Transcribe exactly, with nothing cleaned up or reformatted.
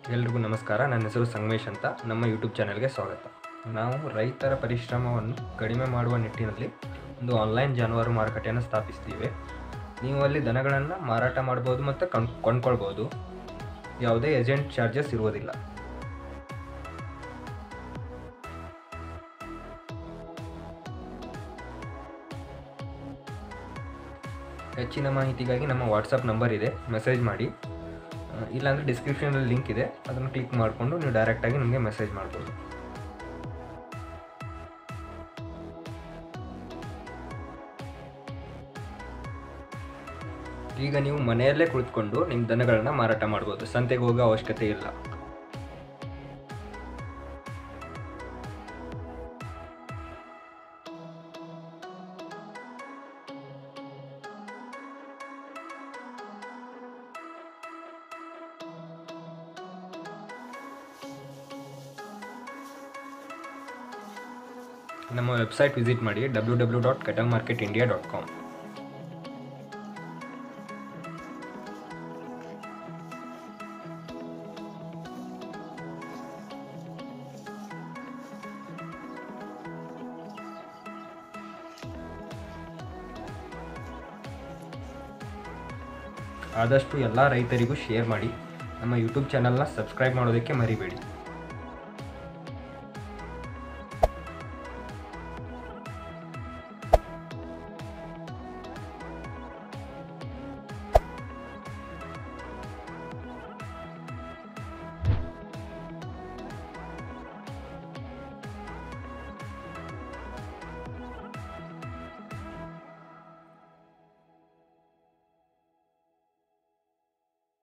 ಎಲ್ರಿಗೂ ನಮಸ್ಕಾರ. ನನ್ನ ಹೆಸರು ಸಂಗಮೇಶ್ ಅಂತ. ನಮ್ಮ ಯೂಟ್ಯೂಬ್ ಚಾನೆಲ್ಗೆ ಸ್ವಾಗತ. ನಾವು ರೈತರ ಪರಿಶ್ರಮವನ್ನು ಕಡಿಮೆ ಮಾಡುವ ನಿಟ್ಟಿನಲ್ಲಿ ಒಂದು ಆನ್ಲೈನ್ ಜಾನುವಾರು ಮಾರುಕಟ್ಟೆಯನ್ನು ಸ್ಥಾಪಿಸ್ತೀವಿ. ನೀವು ಅಲ್ಲಿ ದನಗಳನ್ನು ಮಾರಾಟ ಮಾಡ್ಬೋದು ಮತ್ತು ಕೊಂಡ್ ಕೊಂಡ್ಕೊಳ್ಬೋದು. ಯಾವುದೇ ಏಜೆಂಟ್ ಚಾರ್ಜಸ್ ಇರುವುದಿಲ್ಲ. ಹೆಚ್ಚಿನ ಮಾಹಿತಿಗಾಗಿ ನಮ್ಮ ವಾಟ್ಸಪ್ ನಂಬರ್ ಇದೆ, ಮೆಸೇಜ್ ಮಾಡಿ. ಇಲ್ಲಾಂದರೆ ಡಿಸ್ಕ್ರಿಪ್ಷನಲ್ಲಿ ಲಿಂಕ್ ಇದೆ, ಅದನ್ನು ಕ್ಲಿಕ್ ಮಾಡಿಕೊಂಡು ನೀವು ಡೈರೆಕ್ಟಾಗಿ ನಮಗೆ ಮೆಸೇಜ್ ಮಾಡ್ಬೋದು. ಈಗ ನೀವು ಮನೆಯಲ್ಲೇ ಕುಳಿತುಕೊಂಡು ನಿಮ್ಮ ದನಗಳನ್ನು ಮಾರಾಟ ಮಾಡ್ಬೋದು. ಸಂತೆಗೆ ಹೋಗೋ ಅವಶ್ಯಕತೆ ಇಲ್ಲ. ನಮ್ಮ ವೆಬ್ಸೈಟ್ ವಿಸಿಟ್ ಮಾಡಿ W W dot cattle market India dot com. ಆದಷ್ಟು ಎಲ್ಲ ರೈತರಿಗೂ ಶೇರ್ ಮಾಡಿ. ನಮ್ಮ ಯೂಟ್ಯೂಬ್ ಚಾನಲ್ನ ಸಬ್ಸ್ಕ್ರೈಬ್ ಮಾಡೋದಕ್ಕೆ ಮರಿಬೇಡಿ.